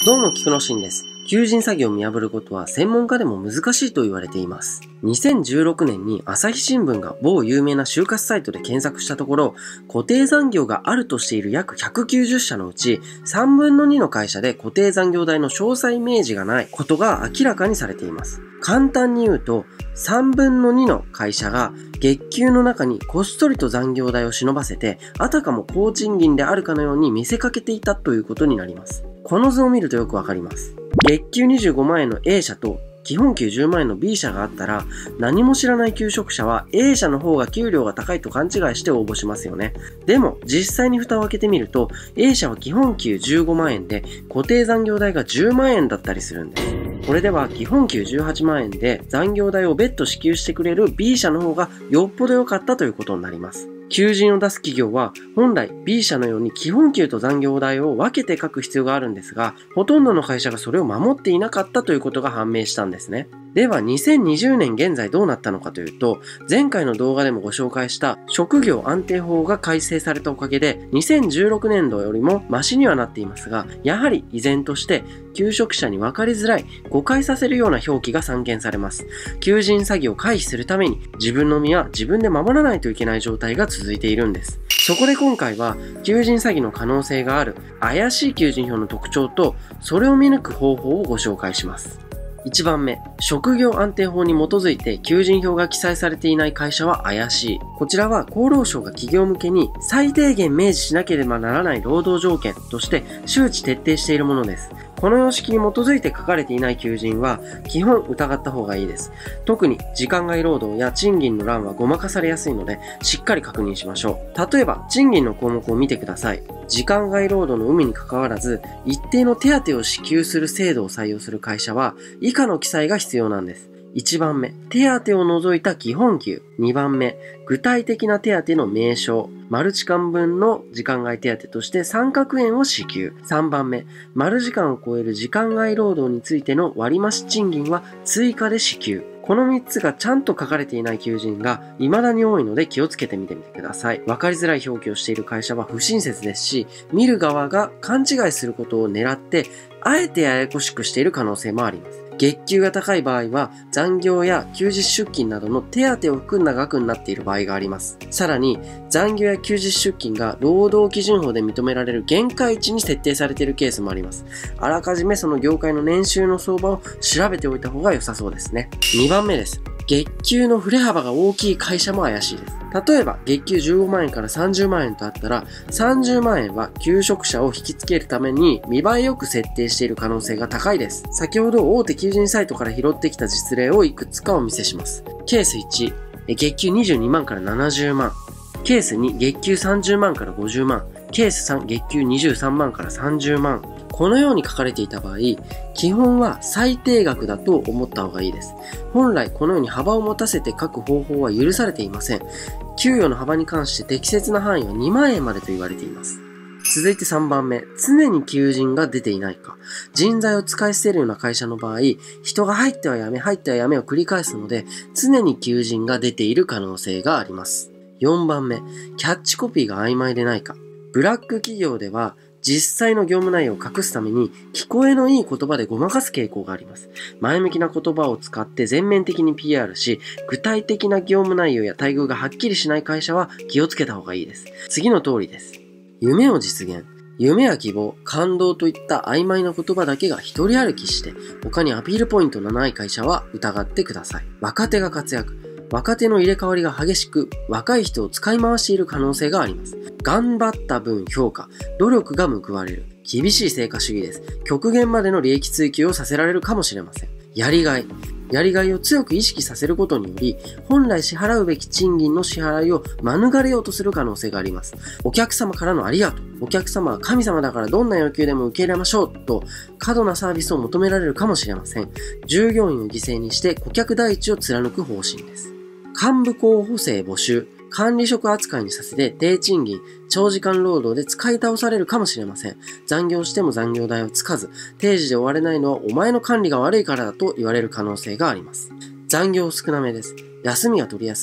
どうも、菊野真です。求人詐欺を見破ることは専門家でも難しいと言われています。2016年に朝日新聞が某有名な就活サイトで検索したところ、固定残業があるとしている約190社のうち3分の2の会社で固定残業代の詳細明示がないことが明らかにされています。簡単に言うと、3分の2の会社が月給の中にこっそりと残業代を忍ばせて、あたかも高賃金であるかのように見せかけていたということになります。この図を見るとよくわかります。月給25万円の A 社と基本給10万円の B 社があったら、何も知らない求職者は A 社の方が給料が高いと勘違いして応募しますよね。でも実際に蓋を開けてみると、 A 社は基本給15万円で固定残業代が10万円だったりするんです。これでは基本給18万円で残業代を別途支給してくれる B 社の方がよっぽど良かったということになります。求人を出す企業は本来 B 社のように基本給と残業代を分けて書く必要があるんですが、ほとんどの会社がそれを守っていなかったということが判明したんですね。では2020年現在どうなったのかというと、前回の動画でもご紹介した職業安定法が改正されたおかげで2016年度よりもマシにはなっていますが、やはり依然として求職者に分かりづらい、誤解させるような表記が散見されます。求人詐欺を回避するために自分の身は自分で守らないといけない状態が続いているんです。そこで今回は求人詐欺の可能性がある怪しい求人票の特徴とそれを見抜く方法をご紹介します。1番目、職業安定法に基づいて求人票が記載されていない会社は怪しい。こちらは厚労省が企業向けに最低限明示しなければならない労働条件として周知徹底しているものです。この様式に基づいて書かれていない求人は基本疑った方がいいです。特に時間外労働や賃金の欄はごまかされやすいのでしっかり確認しましょう。例えば賃金の項目を見てください。時間外労働の有無に関わらず一定の手当を支給する制度を採用する会社は以下の記載が必要なんです。1番目、手当を除いた基本給。2番目、具体的な手当の名称。丸時間分の時間外手当として3角円を支給。3番目、丸時間を超える時間外労働についての割増賃金は追加で支給。この3つがちゃんと書かれていない求人が未だに多いので気をつけてみてください。わかりづらい表記をしている会社は不親切ですし、見る側が勘違いすることを狙って、あえてややこしくしている可能性もあります。月給が高い場合は残業や休日出勤などの手当を含んだ額になっている場合があります。さらに残業や休日出勤が労働基準法で認められる限界値に設定されているケースもあります。あらかじめその業界の年収の相場を調べておいた方が良さそうですね。2番目です。月給の振れ幅が大きい会社も怪しいです。例えば月給15万円から30万円とあったら、30万円は求職者を引きつけるために見栄えよく設定している可能性が高いです。先ほど大手求人サイトから拾ってきた実例をいくつかお見せします。ケース1、月給22万から70万。ケース2、月給30万から50万。ケース3、月給23万から30万。このように書かれていた場合、基本は最低額だと思った方がいいです。本来このように幅を持たせて書く方法は許されていません。給与の幅に関して適切な範囲は2万円までと言われています。続いて3番目、常に求人が出ていないか。人材を使い捨てるような会社の場合、人が入っては辞め、入っては辞めを繰り返すので、常に求人が出ている可能性があります。4番目、キャッチコピーが曖昧でないか。ブラック企業では、実際の業務内容を隠すために聞こえのいい言葉でごまかす傾向があります。前向きな言葉を使って全面的に PR し、具体的な業務内容や待遇がはっきりしない会社は気をつけた方がいいです。次の通りです。夢を実現。夢や希望、感動といった曖昧な言葉だけが一人歩きして、他にアピールポイントのない会社は疑ってください。若手が活躍。若手の入れ替わりが激しく、若い人を使い回している可能性があります。頑張った分評価、努力が報われる。厳しい成果主義です。極限までの利益追求をさせられるかもしれません。やりがい。やりがいを強く意識させることにより、本来支払うべき賃金の支払いを免れようとする可能性があります。お客様からのありがとう。お客様は神様だからどんな要求でも受け入れましょうと、過度なサービスを求められるかもしれません。従業員を犠牲にして顧客第一を貫く方針です。幹部候補生募集。管理職扱いにさせて低賃金、長時間労働で使い倒されるかもしれません。残業しても残業代をつかず、定時で終われないのはお前の管理が悪いからだと言われる可能性があります。残業少なめです。休みが取りやすい。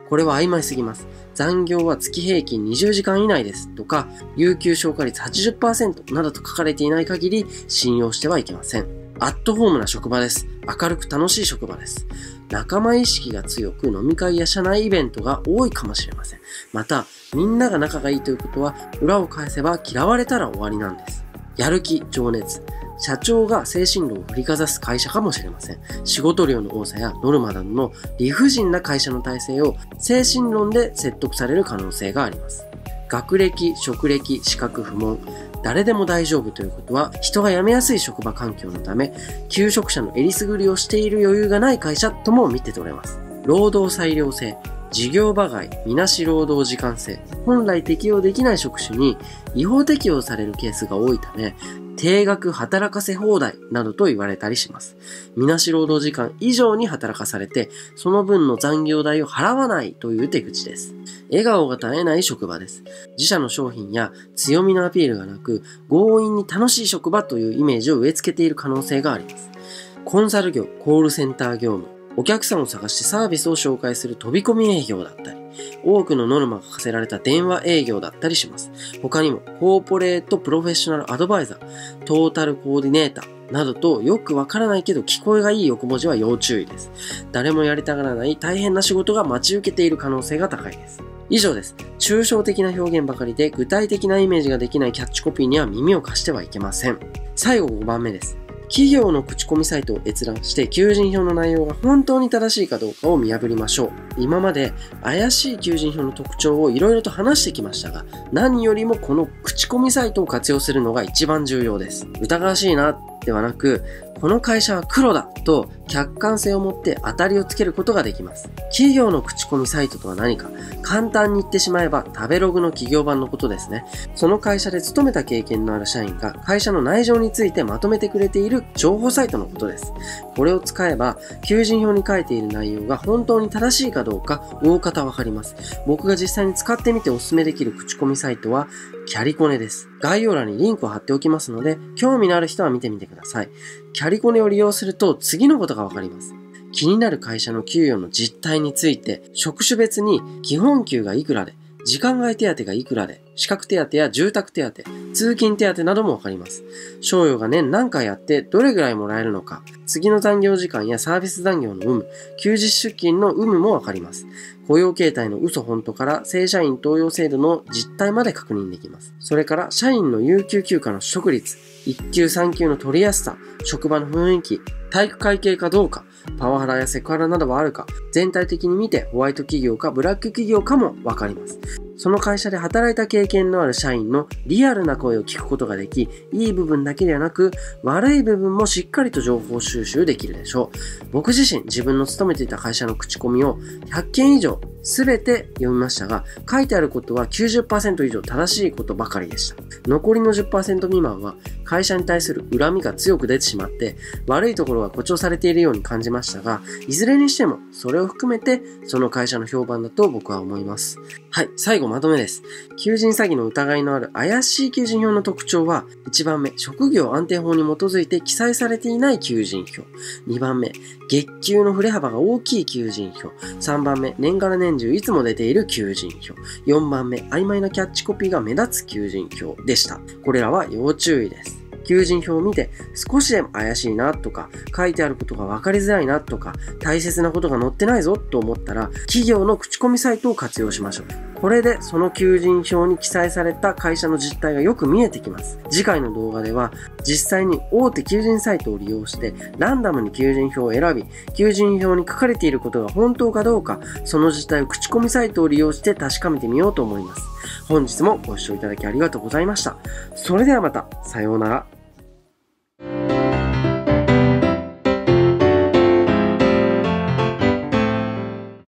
これは曖昧すぎます。残業は月平均20時間以内ですとか、有給消化率 80% などと書かれていない限り信用してはいけません。アットホームな職場です。明るく楽しい職場です。仲間意識が強く飲み会や社内イベントが多いかもしれません。また、みんなが仲がいいということは、裏を返せば嫌われたら終わりなんです。やる気、情熱。社長が精神論を振りかざす会社かもしれません。仕事量の多さやノルマなどの理不尽な会社の体制を精神論で説得される可能性があります。学歴、職歴、資格不問。誰でも大丈夫ということは、人が辞めやすい職場環境のため、求職者のえりすぐりをしている余裕がない会社とも見て取れます。労働裁量制、事業場外、みなし労働時間制。本来適用できない職種に違法適用されるケースが多いため、定額働かせ放題などと言われたりします。みなし労働時間以上に働かされて、その分の残業代を払わないという手口です。笑顔が絶えない職場です。自社の商品や強みのアピールがなく、強引に楽しい職場というイメージを植え付けている可能性があります。コンサル業、コールセンター業務、お客さんを探してサービスを紹介する飛び込み営業だったり、多くのノルマが課せられた電話営業だったりします。他にも、コーポレートプロフェッショナルアドバイザー、トータルコーディネーターなどとよくわからないけど聞こえがいい横文字は要注意です。誰もやりたがらない大変な仕事が待ち受けている可能性が高いです。以上です。抽象的な表現ばかりで具体的なイメージができないキャッチコピーには耳を貸してはいけません。最後5番目です。企業の口コミサイトを閲覧して求人票の内容が本当に正しいかどうかを見破りましょう。今まで怪しい求人票の特徴をいろいろと話してきましたが、何よりもこの口コミサイトを活用するのが一番重要です。疑わしいなではなく、この会社は黒だと客観性を持って当たりをつけることができます。企業の口コミサイトとは何か、簡単に言ってしまえば食べログの企業版のことですね。その会社で勤めた経験のある社員が会社の内情についてまとめてくれている情報サイトのことです。これを使えば求人票に書いている内容が本当に正しいかどうか大方わかります。僕が実際に使ってみておすすめできる口コミサイトはキャリコネです。概要欄にリンクを貼っておきますので、興味のある人は見てみてください。キャリコネを利用すると次のことがわかります。気になる会社の給与の実態について、職種別に基本給がいくらで、時間外手当がいくらで、資格手当や住宅手当、通勤手当などもわかります。賞与が年何回あってどれぐらいもらえるのか、次の残業時間やサービス残業の有無、休日出勤の有無もわかります。雇用形態の嘘本当から正社員登用制度の実態まで確認できます。それから社員の有給休暇の取得率、1級3級の取りやすさ、職場の雰囲気、体育会系かどうか、パワハラやセクハラなどはあるか、全体的に見てホワイト企業かブラック企業かもわかります。その会社で働いた経験のある社員のリアルな声を聞くことができ、いい部分だけではなく、悪い部分もしっかりと情報収集できるでしょう。僕自身、自分の勤めていた会社の口コミを100件以上すべて読みましたが、書いてあることは 90% 以上正しいことばかりでした。残りの 10% 未満は会社に対する恨みが強く出てしまって、悪いところが誇張されているように感じましたが、いずれにしてもそれを含めてその会社の評判だと僕は思います。はい、最後まとめです。求人詐欺の疑いのある怪しい求人票の特徴は、1番目、職業安定法に基づいて記載されていない求人票。2番目、月給の振れ幅が大きい求人票。3番目、年がら年中いつも出ている求人票。4番目、曖昧なキャッチコピーが目立つ求人票でした。これらは要注意です。求人票を見て少しでも怪しいなとか、書いてあることが分かりづらいなとか、大切なことが載ってないぞと思ったら、企業の口コミサイトを活用しましょう。これでその求人票に記載された会社の実態がよく見えてきます。次回の動画では実際に大手求人サイトを利用してランダムに求人票を選び、求人票に書かれていることが本当かどうか、その実態を口コミサイトを利用して確かめてみようと思います。本日もご視聴いただきありがとうございました。それではまた、さようなら。